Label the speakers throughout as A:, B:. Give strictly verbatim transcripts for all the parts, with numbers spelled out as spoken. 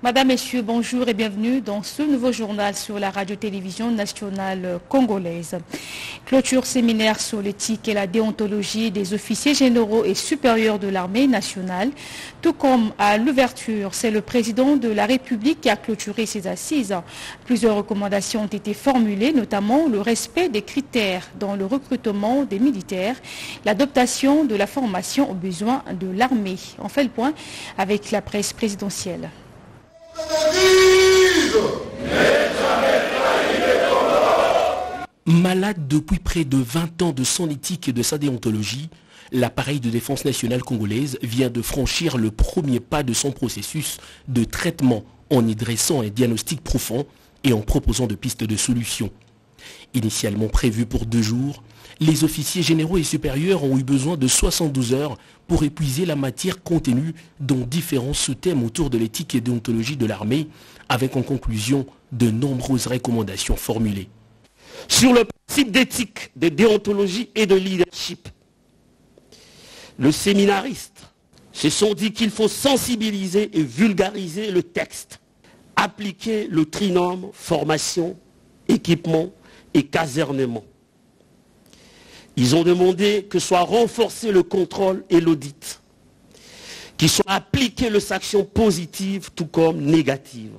A: Madame, Messieurs, bonjour et bienvenue dans ce nouveau journal sur la radio-télévision nationale congolaise. Clôture séminaire sur l'éthique et la déontologie des officiers généraux et supérieurs de l'armée nationale. Tout comme à l'ouverture, c'est le président de la République qui a clôturé ses assises. Plusieurs recommandations ont été formulées, notamment le respect des critères dans le recrutement des militaires, l'adaptation de la formation aux besoins de l'armée. On fait le point avec la presse présidentielle.
B: Malade depuis près de vingt ans de son éthique et de sa déontologie, l'appareil de défense nationale congolaise vient de franchir le premier pas de son processus de traitement en y dressant un diagnostic profond et en proposant de pistes de solutions. Initialement prévu pour deux jours, les officiers généraux et supérieurs ont eu besoin de soixante-douze heures pour épuiser la matière contenue dans différents sous-thèmes autour de l'éthique et déontologie de l'armée, avec en conclusion de nombreuses recommandations formulées.
C: Sur le principe d'éthique, de déontologie et de leadership, le séminariste se sont dit qu'il faut sensibiliser et vulgariser le texte, appliquer le trinôme formation, équipement et casernement. Ils ont demandé que soit renforcé le contrôle et l'audit, qu'il soit appliqué les sanctions positives tout comme négatives,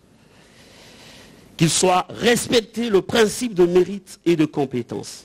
C: qu'il soit respecté le principe de mérite et de compétence,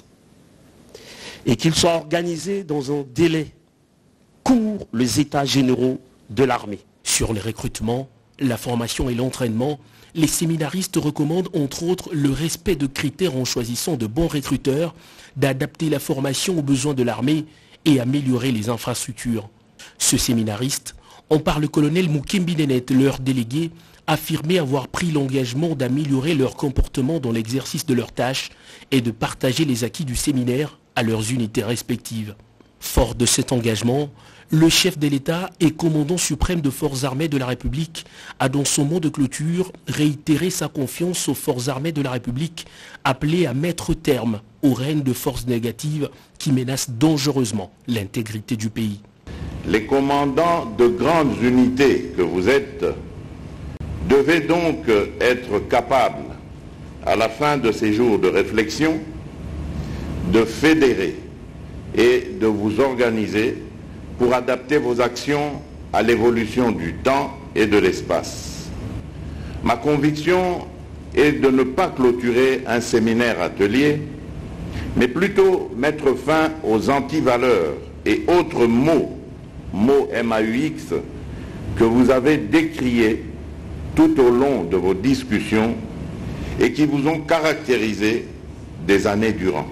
C: et qu'il soit organisé dans un délai court les états généraux de l'armée.
B: Sur les recrutements, la formation et l'entraînement, les séminaristes recommandent entre autres le respect de critères en choisissant de bons recruteurs, d'adapter la formation aux besoins de l'armée et améliorer les infrastructures. Ce séminariste, en parle le colonel Moukimbi Nenet, leur délégué, affirmait avoir pris l'engagement d'améliorer leur comportement dans l'exercice de leurs tâches et de partager les acquis du séminaire à leurs unités respectives. Fort de cet engagement, le chef de l'État et commandant suprême de forces armées de la République a dans son mot de clôture réitéré sa confiance aux forces armées de la République appelées à mettre terme au règne de forces négatives qui menacent dangereusement l'intégrité du pays.
D: Les commandants de grandes unités que vous êtes devaient donc être capables, à la fin de ces jours de réflexion, de fédérer et de vous organiser pour adapter vos actions à l'évolution du temps et de l'espace. Ma conviction est de ne pas clôturer un séminaire atelier, mais plutôt mettre fin aux antivaleurs et autres mots, mots M A U X, que vous avez décriés tout au long de vos discussions et qui vous ont caractérisé des années durant.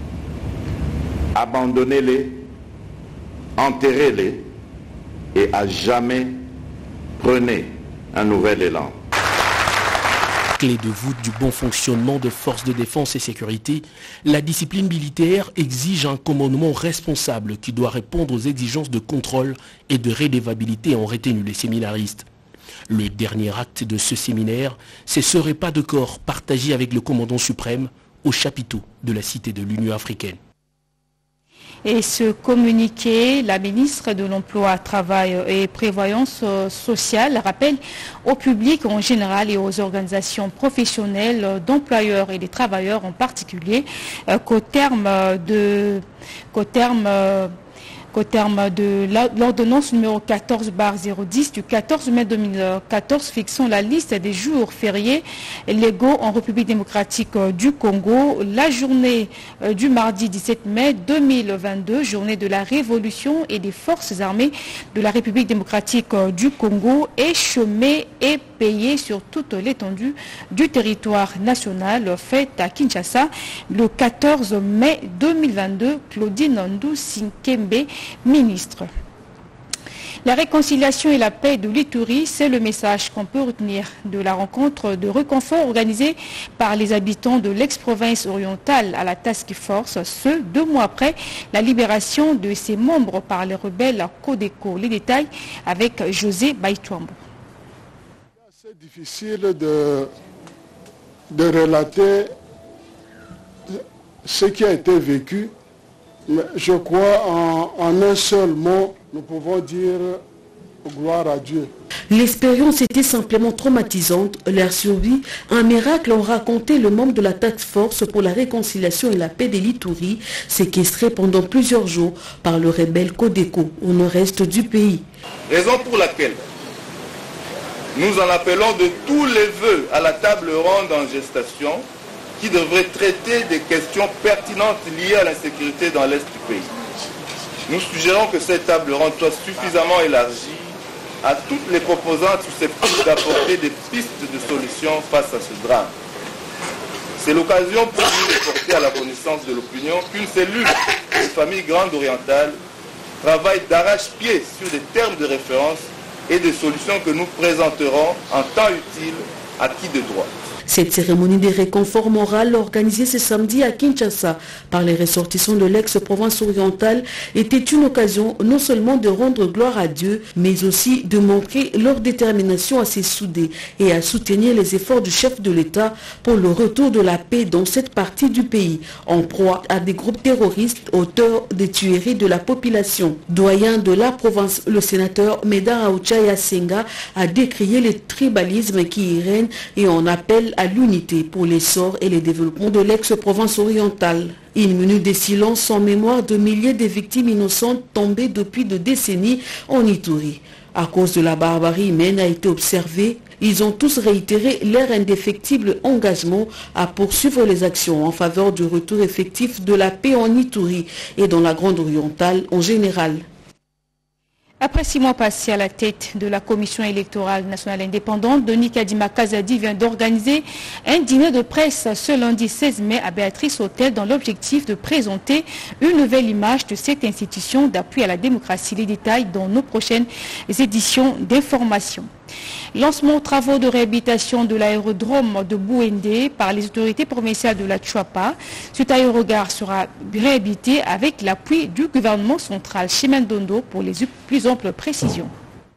D: Abandonnez-les, enterrez-les et à jamais prenez un nouvel élan.
B: Clé de voûte du bon fonctionnement des forces de défense et sécurité, la discipline militaire exige un commandement responsable qui doit répondre aux exigences de contrôle et de rédévabilité ont retenu les séminaristes. Le dernier acte de ce séminaire, c'est ce repas de corps partagé avec le commandant suprême au chapiteau de la Cité de l'Union africaine.
A: Et ce communiqué, la ministre de l'Emploi, Travail et Prévoyance sociale rappelle au public en général et aux organisations professionnelles d'employeurs et des travailleurs en particulier qu'au terme de qu'au terme Au terme de l'ordonnance numéro quatorze barre zéro dix du quatorze mai deux mille quatorze fixant la liste des jours fériés légaux en République démocratique du Congo, la journée du mardi dix-sept mai deux mille vingt-deux, journée de la Révolution et des forces armées de la République démocratique du Congo, est chômée et payée sur toute l'étendue du territoire national, faite à Kinshasa le quatorze mai deux mille vingt-deux. Claudine Ndou Sinkembe, ministre. La réconciliation et la paix de l'Ituri, c'est le message qu'on peut retenir de la rencontre de réconfort organisée par les habitants de l'ex-province orientale à la Task Force, ce deux mois après la libération de ses membres par les rebelles Codeco. Les détails avec José Baïtouambo.
E: C'est difficile de, de relater ce qui a été vécu. Mais je crois en, en un seul mot, nous pouvons dire gloire à Dieu.
F: L'expérience était simplement traumatisante. Leur survie, un miracle, ont raconté le membre de la Task Force pour la réconciliation et la paix de l'Ituri, séquestré pendant plusieurs jours par le rebelle Codeco au nord-est du pays.
G: Raison pour laquelle nous en appelons de tous les vœux à la table ronde en gestation qui devrait traiter des questions pertinentes liées à l'insécurité dans l'est du pays. Nous suggérons que cette table ronde soit suffisamment élargie à toutes les composantes susceptibles d'apporter des pistes de solutions face à ce drame. C'est l'occasion pour nous de porter à la connaissance de l'opinion qu'une cellule de famille grande orientale travaille d'arrache-pied sur des termes de référence et des solutions que nous présenterons en temps utile à qui de droit.
F: Cette cérémonie de réconfort moral organisée ce samedi à Kinshasa par les ressortissants de l'ex-province orientale était une occasion non seulement de rendre gloire à Dieu, mais aussi de montrer leur détermination à se souder et à soutenir les efforts du chef de l'État pour le retour de la paix dans cette partie du pays, en proie à des groupes terroristes auteurs des tueries de la population. Doyen de la province, le sénateur Medar Aouchaya Senga a décrié le tribalisme qui y règne et en appelle à l'unité pour l'essor et le développement de l'ex-province orientale. Une minute de silence en mémoire de milliers de victimes innocentes tombées depuis des décennies en Ituri. À cause de la barbarie humaine a été observée, ils ont tous réitéré leur indéfectible engagement à poursuivre les actions en faveur du retour effectif de la paix en Ituri et dans la Grande Orientale en général.
A: Après six mois passés à la tête de la Commission électorale nationale indépendante, Denis Kadima Kazadi vient d'organiser un dîner de presse ce lundi seize mai à Béatrice Hôtel dans l'objectif de présenter une nouvelle image de cette institution d'appui à la démocratie. Les détails dans nos prochaines éditions d'information. Lancement aux travaux de réhabilitation de l'aérodrome de Bouendé par les autorités provinciales de la Tchouapa. Cet aérogare sera réhabilité avec l'appui du gouvernement central. Chimène Dondo pour les plus amples précisions.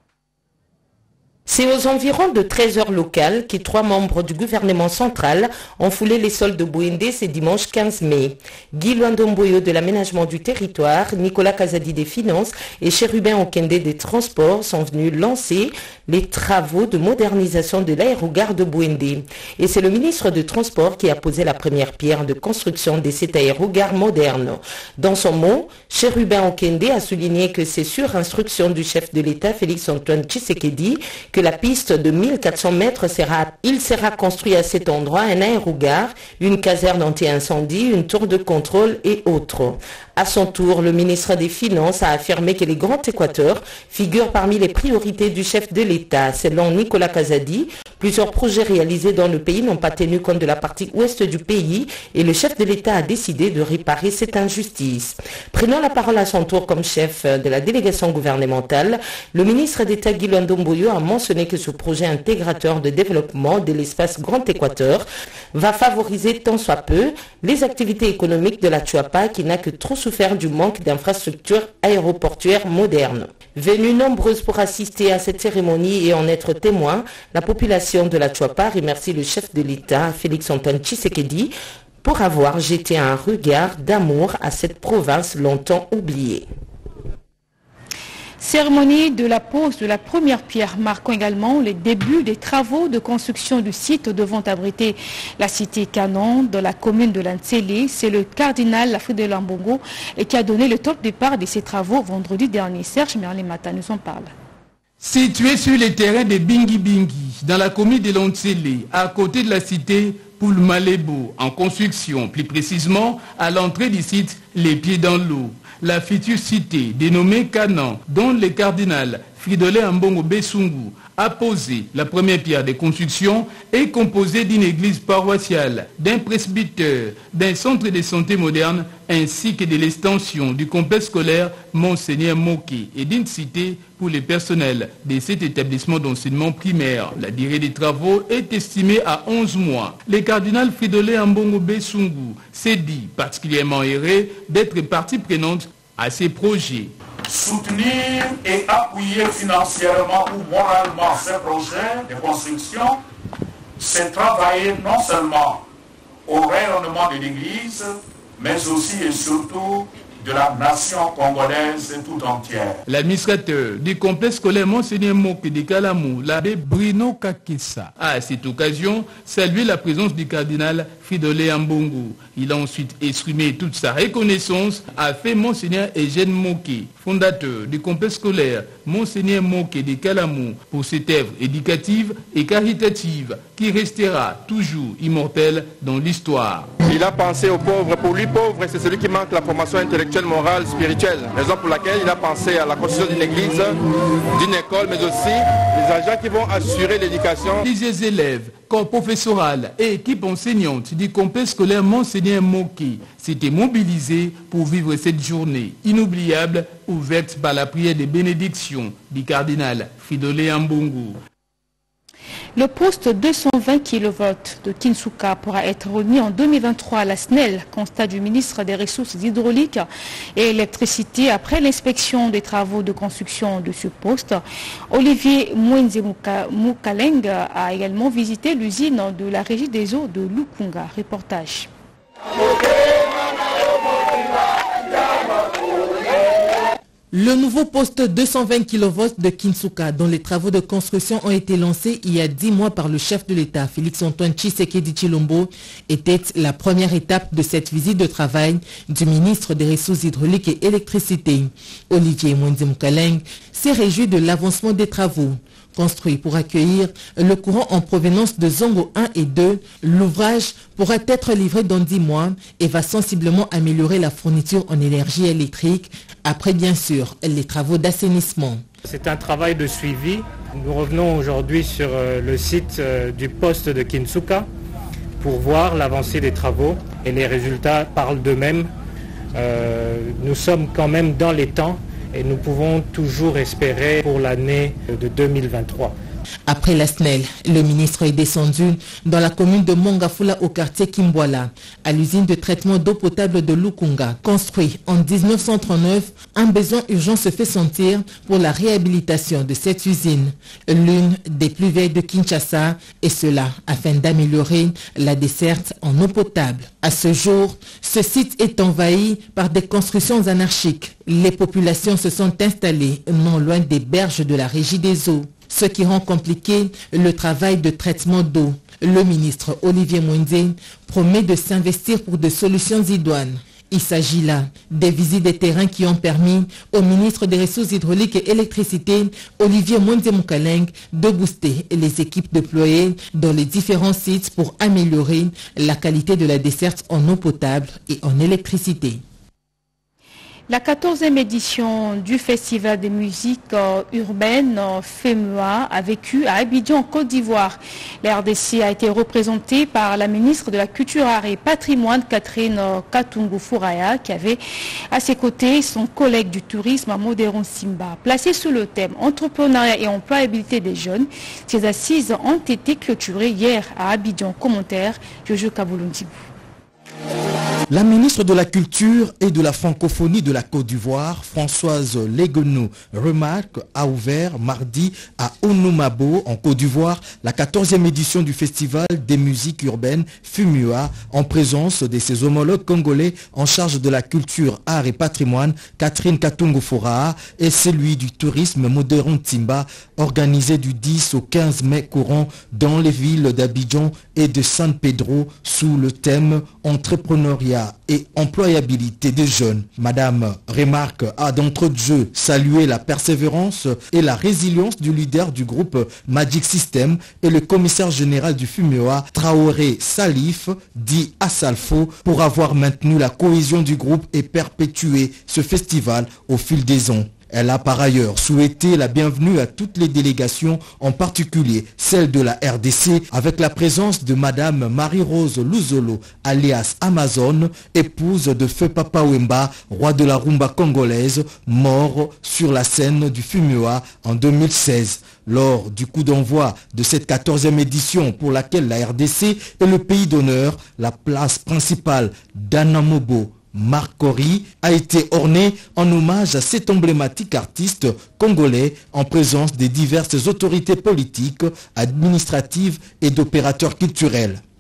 H: C'est aux environs de treize heures locales que trois membres du gouvernement central ont foulé les sols de Bouendé ce dimanche quinze mai. Guy Luandomboyo de l'aménagement du territoire, Nicolas Kazadi des finances et Chérubin Okende des transports sont venus lancer les travaux de modernisation de l'aérogare de Bouendé. Et c'est le ministre des Transports qui a posé la première pierre de construction de cet aérogare moderne. Dans son mot, Chérubin Okende a souligné que c'est sur instruction du chef de l'État Félix-Antoine Tshisekedi que la piste de mille quatre cents mètres sera, il sera construit à cet endroit un aérogare, une caserne anti-incendie, une tour de contrôle et autres. À son tour, le ministre des Finances a affirmé que les Grands Équateurs figurent parmi les priorités du chef de l'État. Selon Nicolas Kazadi, plusieurs projets réalisés dans le pays n'ont pas tenu compte de la partie ouest du pays et le chef de l'État a décidé de réparer cette injustice. Prenant la parole à son tour comme chef de la délégation gouvernementale, le ministre d'État Guy Luandomboyo a mentionné que ce projet intégrateur de développement de l'espace Grand Équateur va favoriser tant soit peu les activités économiques de la Tchouapa qui n'a que trop souffert du manque d'infrastructures aéroportuaires modernes. Venus nombreuses pour assister à cette cérémonie et en être témoins, la population de la Tchouapa remercie le chef de l'État, Félix-Antoine Tshisekedi, pour avoir jeté un regard d'amour à cette province longtemps oubliée.
A: Cérémonie de la pose de la première pierre marquant également les débuts des travaux de construction du site devant abriter la cité Canon dans la commune de Lantsele. C'est le cardinal Lafride Lambongo qui a donné le top départ de ces travaux vendredi dernier. Serge Merle-Mata nous en parle.
I: Situé sur les terrains de Bingi Bingi, dans la commune de Lantsele, à côté de la cité Poulmalebo, en construction, plus précisément à l'entrée du site Les Pieds dans l'eau. La future cité, dénommée Canan, dont le cardinal Fridolin Ambongo Bessungu a posé la première pierre de construction, est composée d'une église paroissiale, d'un presbytère, d'un centre de santé moderne, ainsi que de l'extension du complexe scolaire Monseigneur Moké et d'une cité pour les personnels de cet établissement d'enseignement primaire. La durée des travaux est estimée à onze mois. Le cardinal Fridolin Ambongo Bessungu s'est dit particulièrement heureux d'être partie prenante à ces projets.
J: Soutenir et appuyer financièrement ou moralement ces projets de construction, c'est travailler non seulement au rayonnement de l'Église, mais aussi et surtout de la nation congolaise tout entière.
I: L'administrateur du complexe scolaire Monseigneur Moke de Kalamou, l'abbé Bruno Kakessa, a à cette occasion salué la présence du cardinal Fridolin Ambongo. Il a ensuite exprimé toute sa reconnaissance à fait Monseigneur Eugène Moke, fondateur du complexe scolaire Monseigneur Moke de Kalamou, pour cette œuvre éducative et caritative qui restera toujours immortelle dans l'histoire.
K: Il a pensé aux pauvres. Pour lui, pauvre, c'est celui qui manque la formation intellectuelle, morale, spirituelle. Raison pour laquelle il a pensé à la construction d'une église, d'une école, mais aussi les agents qui vont assurer l'éducation.
I: Les élèves, corps professoral et équipe enseignante du complexe scolaire Monseigneur Moke s'étaient mobilisés pour vivre cette journée inoubliable ouverte par la prière de bénédiction du cardinal Fridolin Ambongo.
A: Le poste deux cent vingt kilovolts de Kinsuka pourra être remis en deux mille vingt-trois à la S N E L, constat du ministre des Ressources hydrauliques et électricité après l'inspection des travaux de construction de ce poste. Olivier Mwenze Mukaleng a également visité l'usine de la Régie des eaux de Lukunga. Reportage.
L: Le nouveau poste deux cent vingt kilovolts de Kinsuka, dont les travaux de construction ont été lancés il y a dix mois par le chef de l'État, Félix-Antoine Tshisekedi Tshilombo, était la première étape de cette visite de travail du ministre des Ressources hydrauliques et électricité. Olivier Mwenze Mukaleng s'est réjoui de l'avancement des travaux. Construit pour accueillir le courant en provenance de Zongo un et deux, l'ouvrage pourra être livré dans dix mois et va sensiblement améliorer la fourniture en énergie électrique, après bien sûr les travaux d'assainissement.
M: C'est un travail de suivi. Nous revenons aujourd'hui sur le site du poste de Kinsuka pour voir l'avancée des travaux et les résultats parlent d'eux-mêmes. Euh, nous sommes quand même dans les temps et nous pouvons toujours espérer pour l'année de deux mille vingt-trois.
L: Après la S N E L, le ministre est descendu dans la commune de Mongafula au quartier Kimbwala, à l'usine de traitement d'eau potable de Lukunga. Construit en mille neuf cent trente-neuf, un besoin urgent se fait sentir pour la réhabilitation de cette usine, l'une des plus vieilles de Kinshasa, et cela afin d'améliorer la desserte en eau potable. À ce jour, ce site est envahi par des constructions anarchiques. Les populations se sont installées non loin des berges de la Régie des eaux, ce qui rend compliqué le travail de traitement d'eau. Le ministre Olivier Mwenze promet de s'investir pour des solutions idoines. Il s'agit là des visites des terrains qui ont permis au ministre des Ressources hydrauliques et électricité, Olivier Mwenze Mukaleng, de booster les équipes déployées dans les différents sites pour améliorer la qualité de la desserte en eau potable et en électricité.
A: La quatorzième édition du Festival des musiques euh, urbaines euh, FEMUA a vécu à Abidjan, en Côte d'Ivoire. La R D C a été représentée par la ministre de la Culture, Art et Patrimoine, Catherine euh, Katungu Fouraya, qui avait à ses côtés son collègue du tourisme, Modéron Simba. Placé sous le thème entrepreneuriat et employabilité des jeunes, ces assises ont été clôturées hier à Abidjan. Commentaire, Jojo Kaboulondibou.
N: La ministre de la Culture et de la Francophonie de la Côte d'Ivoire, Françoise Leguenou, remarque, a ouvert mardi à Onumabo, en Côte d'Ivoire, la quatorzième édition du Festival des musiques urbaines FEMUA, en présence de ses homologues congolais en charge de la culture, art et patrimoine, Catherine Katungu Fouraya, et celui du tourisme, Modéron Timba, organisé du dix au quinze mai courant dans les villes d'Abidjan et de San Pedro sous le thème entrepreneuriat et employabilité des jeunes. Madame Remarque a d'entrée de jeu salué la persévérance et la résilience du leader du groupe Magic System et le commissaire général du FEMUA, Traoré Salif, dit Assalfo, pour avoir maintenu la cohésion du groupe et perpétué ce festival au fil des ans. Elle a par ailleurs souhaité la bienvenue à toutes les délégations, en particulier celle de la R D C, avec la présence de Madame Marie-Rose Luzolo, alias Amazon, épouse de Feu Papa Wemba, roi de la rumba congolaise, mort sur la scène du FEMUA en deux mille seize. Lors du coup d'envoi de cette quatorzième édition pour laquelle la R D C est le pays d'honneur, la place principale d'Anamobo Marcori a été ornée en hommage à cet emblématique artiste congolais en présence des diverses autorités politiques, administratives et d'opérateurs culturels.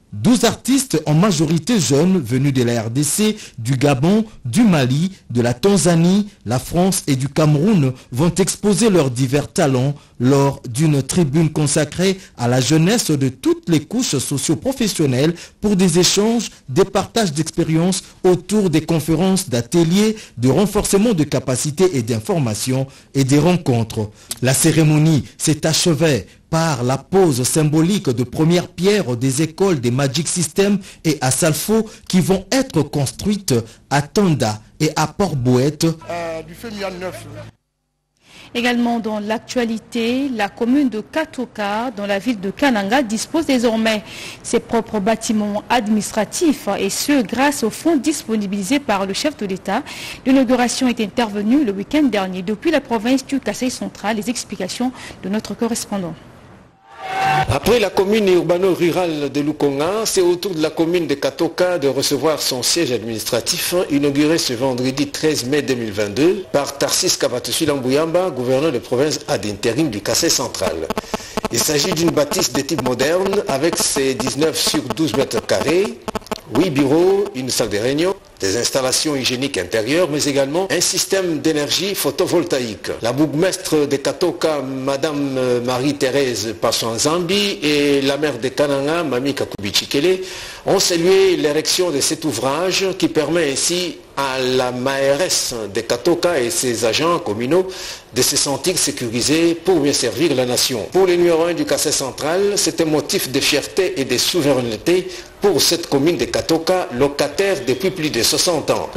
N: douze artistes, en majorité jeunes, venus de la R D C, du Gabon, du Mali, de la Tanzanie, la France et du Cameroun, vont exposer leurs divers talents lors d'une tribune consacrée à la jeunesse de toutes les couches socio-professionnelles pour des échanges, des partages d'expériences autour des conférences, d'ateliers, de renforcement de capacités et d'informations et des rencontres. La cérémonie s'est achevée par la pose symbolique de première pierre des écoles des Magic System et à Salfo qui vont être construites à Tanda et à Port-Bouette.
E: Euh, du fait neuf.
A: Également dans l'actualité, la commune de Katoka, dans la ville de Kananga, dispose désormais ses propres bâtiments administratifs et ce grâce aux fonds disponibilisés par le chef de l'État. L'inauguration est intervenue le week-end dernier depuis la province du Kasaï central. Les explications de notre correspondant.
O: Après la commune urbano-rurale de Lukonga, c'est au tour de la commune de Katoka de recevoir son siège administratif inauguré ce vendredi treize mai deux mille vingt-deux par Tarsis Kabatoshi Lambouyamba, gouverneur de province ad intérim du Kasaï central. Il s'agit d'une bâtisse de type moderne avec ses dix-neuf sur douze mètres carrés, huit bureaux, une salle de réunion, des installations hygiéniques intérieures, mais également un système d'énergie photovoltaïque. La bourgmestre de Katoka, Madame Marie-Thérèse Passon-Zambi, et la maire de Kananga, Mami Kakubichikele, ont salué l'érection de cet ouvrage qui permet ainsi à la mairesse de Katoka et ses agents communaux de se sentir sécurisés pour mieux servir la nation. Pour le numéro un du Kasaï central, c'est un motif de fierté et de souveraineté pour cette commune de Katoka, locataire depuis plus de soixante ans.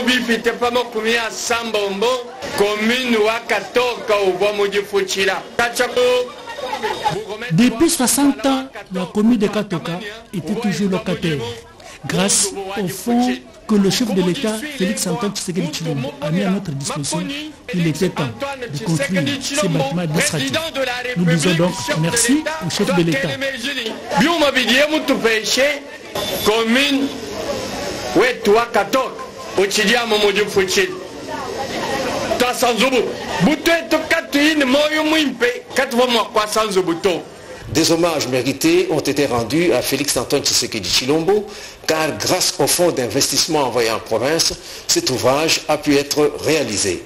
P: Depuis soixante ans, la commune de Katoka était toujours locataire. Grâce au fonds que le chef de l'État, Félix Antoine Tshisekedi Tshilombo, a mis à notre disposition, il était temps de construire ces bâtiments administratifs. Nous disons donc merci au chef de l'État.
O: Des hommages mérités ont été rendus à Félix Antoine Tshisekedi Tshilombo, car grâce au fonds d'investissement envoyé en province, cet ouvrage a pu être réalisé.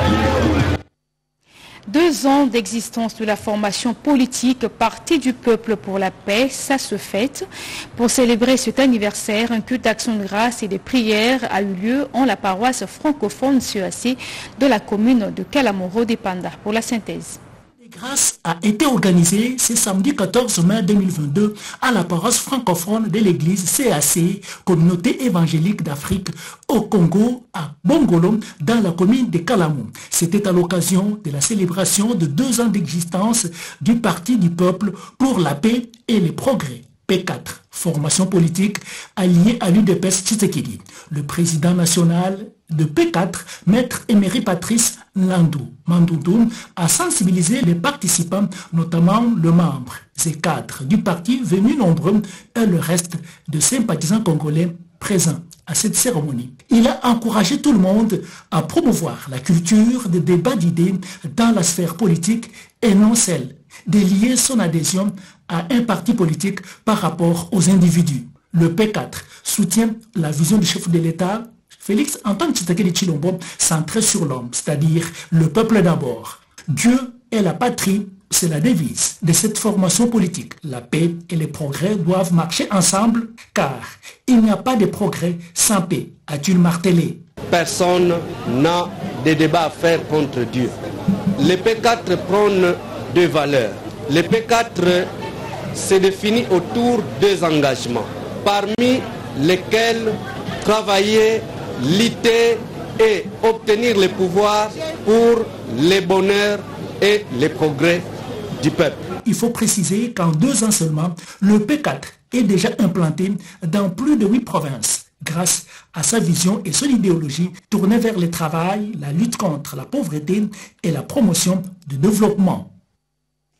A: Deux ans d'existence de la formation politique Parti du peuple pour la paix, ça se fête. Pour célébrer cet anniversaire, un culte d'action de grâce et des prières a eu lieu en la paroisse francophone C E A C de la commune de Kalamoro des Panda. Pour la synthèse.
P: Grâce a été organisée ce samedi quatorze mai deux mille vingt-deux à la paroisse francophone de l'église C A C, communauté évangélique d'Afrique, au Congo, à Bongolo, dans la commune de Kalamou. C'était à l'occasion de la célébration de deux ans d'existence du Parti du peuple pour la paix et le progrès. P quatre, formation politique alliée à l'U D P S Tshisekedi. Le président national de P quatre, maître Emery Patrice Landou Mandoudoum, a sensibilisé les participants, notamment le membre Z quatre du parti venu nombreux et le reste de sympathisants congolais présents à cette cérémonie. Il a encouragé tout le monde à promouvoir la culture des débats d'idées dans la sphère politique et non celle de lier son adhésion à un parti politique par rapport aux individus. Le P quatre soutient la vision du chef de l'État, Félix Antoine Tshisekedi Tshilombo, centré sur l'homme, c'est-à-dire le peuple d'abord. Dieu et la patrie, c'est la devise de cette formation politique. La paix et les progrès doivent marcher ensemble, car il n'y a pas de progrès sans paix, a-t-il martelé.
Q: Personne n'a de débat à faire contre Dieu. Le P quatre prône deux valeurs. Le P quatre se définit autour de deux engagements, parmi lesquels travailler, lutter et obtenir le pouvoir pour le bonheur et le progrès du peuple.
P: Il faut préciser qu'en deux ans seulement, le P quatre est déjà implanté dans plus de huit provinces, grâce à sa vision et son idéologie tournée vers le travail, la lutte contre la pauvreté et la promotion du développement.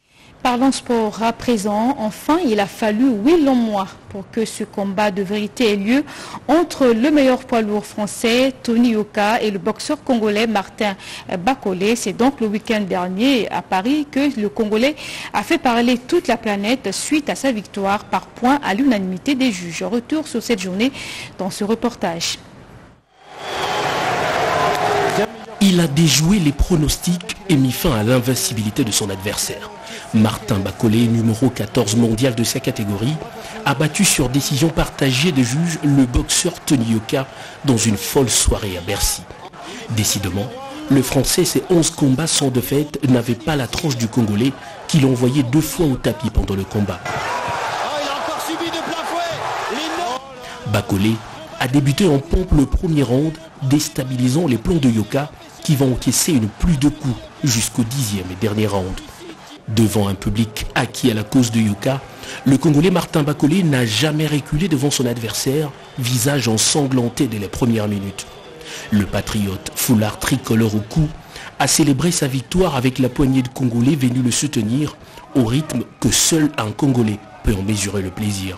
A: Parlons sport à présent. Enfin, il a fallu huit longs mois pour que ce combat de vérité ait lieu entre le meilleur poids lourd français, Tony Yoka, et le boxeur congolais Martin Bakolé. C'est donc le week-end dernier à Paris que le Congolais a fait parler toute la planète suite à sa victoire par points à l'unanimité des juges. Retour sur cette journée dans ce reportage.
B: Il a déjoué les pronostics et mis fin à l'invincibilité de son adversaire. Martin Bakolé, numéro quatorze mondial de sa catégorie, a battu sur décision partagée des juges le boxeur Tony Yoka dans une folle soirée à Bercy. Décidément, le Français, ses onze combats sans défaite, n'avait pas la tranche du Congolais qui l'envoyait deux fois au tapis pendant le combat. Bakolé a débuté en pompe le premier round, déstabilisant les plans de Yoka qui vont encaisser une pluie de coups jusqu'au dixième et dernier round. Devant un public acquis à la cause de Yoka, le Congolais Martin Bakolé n'a jamais reculé devant son adversaire, visage ensanglanté dès les premières minutes. Le patriote, foulard tricolore au cou, a célébré sa victoire avec la poignée de Congolais venus le soutenir au rythme que seul un Congolais peut en mesurer le plaisir.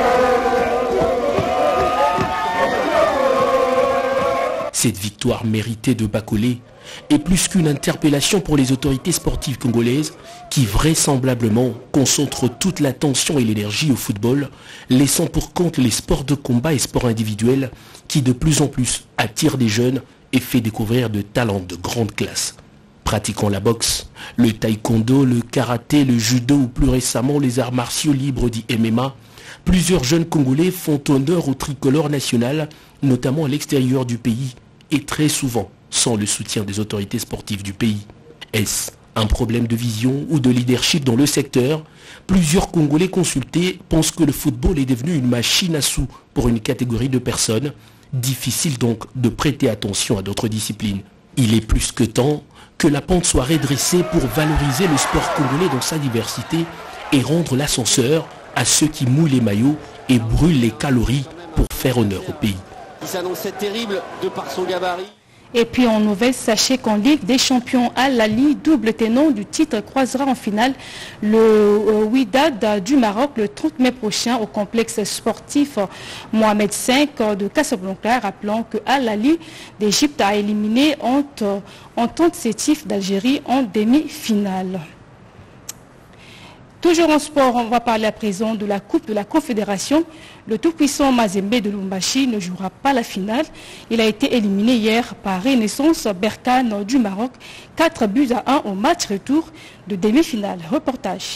B: Cette victoire méritée de Bakolé est plus qu'une interpellation pour les autorités sportives congolaises qui vraisemblablement concentrent toute l'attention et l'énergie au football, laissant pour compte les sports de combat et sports individuels qui de plus en plus attirent des jeunes et fait découvrir de talents de grande classe. Pratiquant la boxe, le taekwondo, le karaté, le judo ou plus récemment les arts martiaux libres dits M M A, plusieurs jeunes Congolais font honneur au tricolore national, notamment à l'extérieur du pays, et très souvent sans le soutien des autorités sportives du pays. Est-ce un problème de vision ou de leadership dans le secteur? Plusieurs Congolais consultés pensent que le football est devenu une machine à sous pour une catégorie de personnes. Difficile donc de prêter attention à d'autres disciplines. Il est plus que temps que la pente soit redressée pour valoriser le sport congolais dans sa diversité et rendre l'ascenseur à ceux qui mouillent les maillots et brûlent les calories pour faire honneur au pays.
R: Il s'annonçait terrible de par son gabarit.
A: Et puis en nouvelle, sachez qu'en Ligue des Champions, Al Ahly, double tenant du titre, croisera en finale le Wydad du Maroc le trente mai prochain au complexe sportif Mohamed cinq de Casablanca. Rappelant que Al Ahly d'Égypte a éliminé Entente Sétif d'Algérie en demi-finale. Toujours en sport, on va parler à présent de la Coupe de la Confédération. Le tout-puissant Mazembe de Lumbashi ne jouera pas la finale. Il a été éliminé hier par Renaissance Berkane du Maroc. quatre buts à un au match retour de demi-finale. Reportage.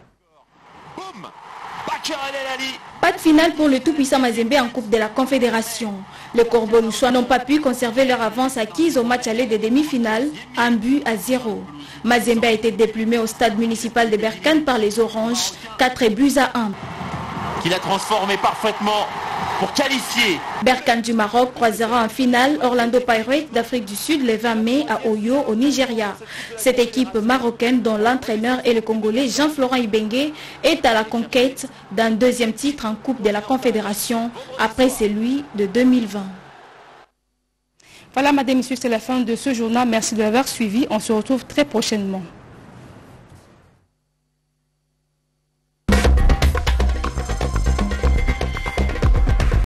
S: Pas de finale pour le tout-puissant Mazembe en Coupe de la Confédération. Les Corbeaux-Loussois n'ont pas pu conserver leur avance acquise au match aller des demi-finales, un but à zéro. Mazembe a été déplumé au stade municipal de Berkane par les Oranges, quatre buts à un.
R: Qu'il a transformé parfaitement pour qualifier.
S: Berkane du Maroc croisera en finale Orlando Pirates d'Afrique du Sud le vingt mai à Oyo au Nigeria. Cette équipe marocaine dont l'entraîneur est le Congolais Jean-Florent Ibengue est à la conquête d'un deuxième titre en Coupe de la Confédération après celui de deux mille vingt.
A: Voilà, madame, messieurs, c'est la fin de ce journal. Merci de l'avoir suivi. On se retrouve très prochainement.